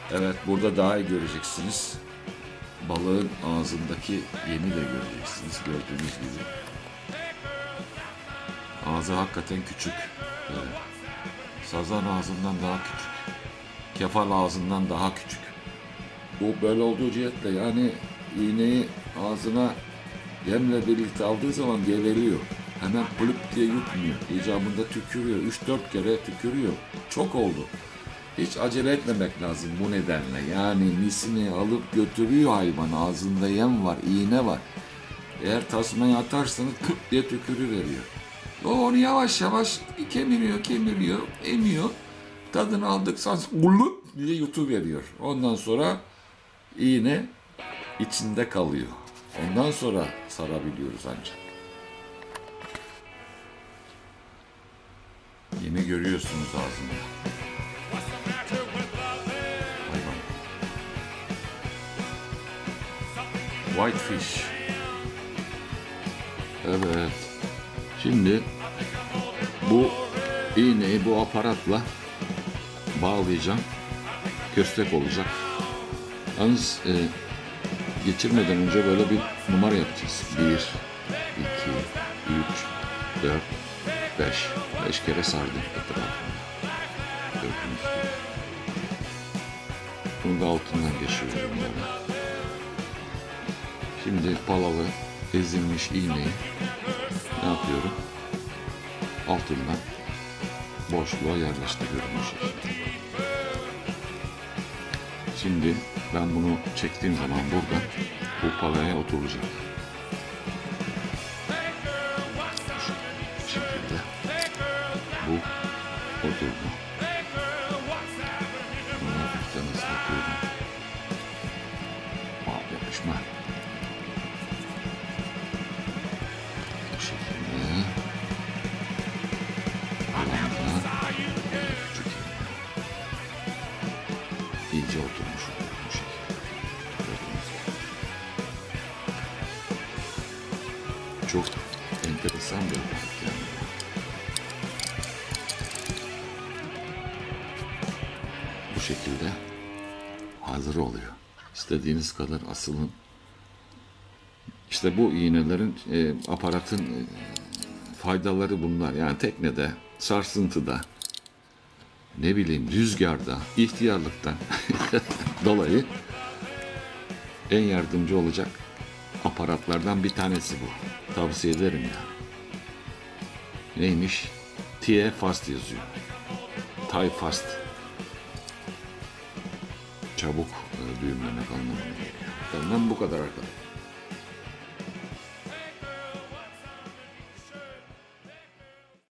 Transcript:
Evet, burada daha iyi göreceksiniz. Balığın ağzındaki yemi de göreceksiniz gördüğünüz gibi. Ağzı hakikaten küçük. Sazan ağzından daha küçük. Kefal ağzından daha küçük. Bu böyle olduğu cihetle yani iğneyi ağzına yemle birlikte aldığı zaman geveliyor. Hemen plıp diye yutmuyor. İcabında tükürüyor. 3-4 kere tükürüyor. Çok oldu. Hiç acele etmemek lazım bu nedenle. Yani misini alıp götürüyor hayvan. Ağzında yem var, iğne var. Eğer tasmayı atarsanız kıp diye tükürüveriyor. O onu yavaş yavaş kemiriyor, emiyor. Tadını aldıktan sonra gulup diye yutuveriyor. Ondan sonra iğne içinde kalıyor. Ondan sonra sarabiliyoruz ancak. Yemi görüyorsunuz ağzında. Hayvan. Whitefish. Evet. Şimdi bu iğneyi bu aparatla bağlayacağım. Köstek olacak. Yalnız geçirmeden önce böyle bir numara yapacağız. 1, 2, 3, 4, 5. 5 kere sardım etrafını. Gördüğünüz gibi. Bunu da altından geçiriyorum böyle. Şimdi palalı ezilmiş iğneyi ne yapıyorum? Altından boşluğa yerleştiriyorum bu şekilde. Şimdi ben bunu çektiğim zaman burada bu palaya oturacak. Bu şekilde bu oturdu. Bunu hafiften ıslatıyorum. Yapışma. Bu şekilde. İyice oturmuş oluyor bu şekilde. Çok enteresan bir hareket yani. Bu şekilde hazır oluyor. İstediğiniz kadar asılın. İşte bu iğnelerin, aparatın faydaları bunlar. Yani teknede, sarsıntıda, ne bileyim rüzgarda, ihtiyarlıktan dolayı en yardımcı olacak aparatlardan bir tanesi bu. Tavsiye ederim yani. Neymiş? Tie fast yazıyor. Tie fast. Çabuk düğümlemek anlamına geliyor. Benden bu kadar arkadaşlar.